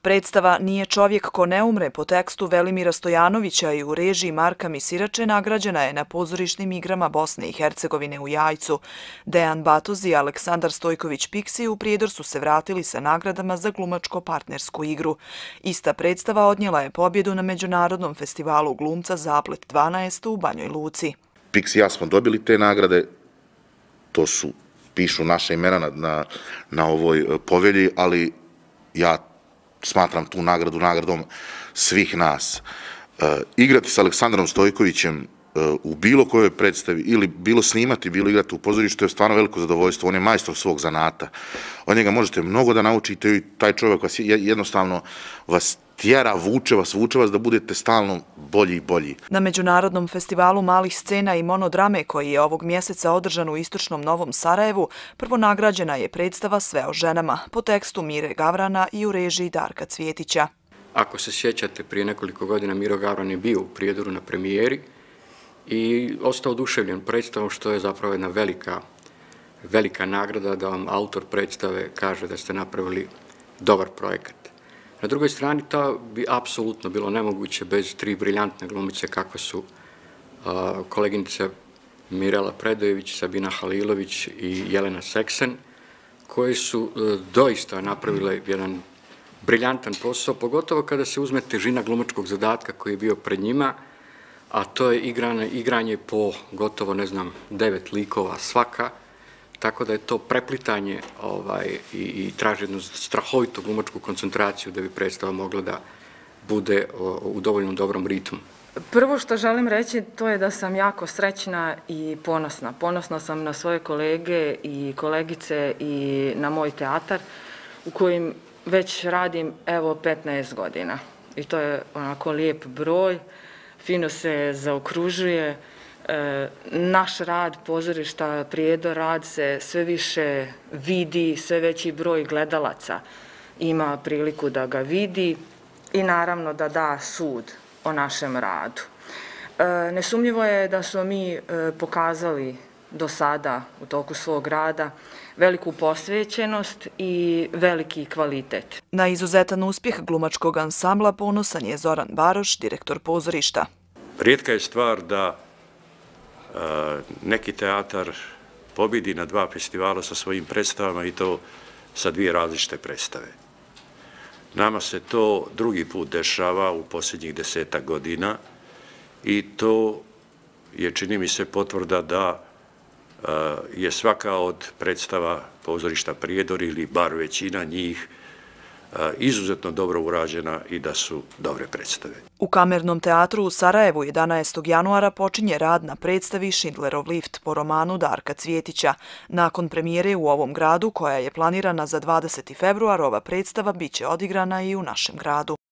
Predstava Nije čovjek ko ne umre po tekstu Velimira Stojanovića i u režiji Marka Misirače nagrađena je na pozorišnim igrama Bosne i Hercegovine u Jajcu. Dejan Batoz i Aleksandar Stojković-Piksi u Prijedor su se vratili sa nagradama za glumačko-partnersku igru. Ista predstava odnijela je pobjedu na Međunarodnom festivalu glumca Zaplet 12 u Banjoj Luci. Piksi i ja smo dobili te nagrade, pišu naše imena na ovoj povelji, ali ja smatram tu nagradu nagradom svih nas. Igrati s Aleksandrom Stojkovićem u bilo kojoj predstavi ili bilo snimati, bilo igrati u pozorištu je stvarno veliko zadovoljstvo. On je majstor svog zanata. Od njega možete mnogo da naučite i taj čovjek vas jednostavno vas tjera, vuče vas da budete stalno bolji i bolji. Na Međunarodnom festivalu malih scena i monodrame koji je ovog mjeseca održan u istočnom Novom Sarajevu, prvo nagrađena je predstava Sve o ženama po tekstu Mire Gavrana i u režiji Darka Cvjetića. Ako se sjećate, prije nekoliko godina Miro Gavran je bio u Prijedoru na premijeri i ostao oduševljen predstavom, što je zapravo jedna velika nagrada da vam autor predstave kaže da ste napravili dobar projekat. Na drugoj strani to bi apsolutno bilo nemoguće bez tri briljantne glumice kakve su koleginica Mirela Predojević, Sabina Halilović i Jelena Seksen, koje su doista napravile jedan briljantan posao, pogotovo kada se uzme težina glumačkog zadatka koji je bio pred njima, a to je igranje po gotovo, 9 likova svaka, tako da je to preplitanje i traži jednu strahovitu glumačku koncentraciju da bi predstava mogla da bude u dovoljno dobrom ritmu. Prvo što želim reći to je da sam jako srećna i ponosna. Ponosna sam na svoje kolege i kolegice i na moj teatar u kojim već radim 15 godina. I to je onako lijep broj, fino se zaokružuje. Naš rad pozorišta Prijedor rad se sve više vidi, sve veći broj gledalaca ima priliku da ga vidi i naravno da da sud o našem radu. Nesumnjivo je da smo mi pokazali do sada u toku svog rada veliku posvećenost i veliki kvalitet. Na izuzetan uspjeh glumačkog ansambla ponosan je Zoran Baroš, direktor pozorišta. Rijetka je stvar da neki teatar pobjedi na 2 festivala sa svojim predstavama i to sa 2 različite predstave. Nama se to drugi put dešava u posljednjih 10-ak godina i to je, čini mi se, potvrda da je svaka od predstava pozorišta Prijedor ili bar većina njih izuzetno dobro urađena i da su dobre predstave. U Kamernom teatru u Sarajevu 11. januara počinje rad na predstavi Schindlerov lift po romanu Darka Cvjetića. Nakon premijere u ovom gradu, koja je planirana za 20. februar, ova predstava biće odigrana i u našem gradu.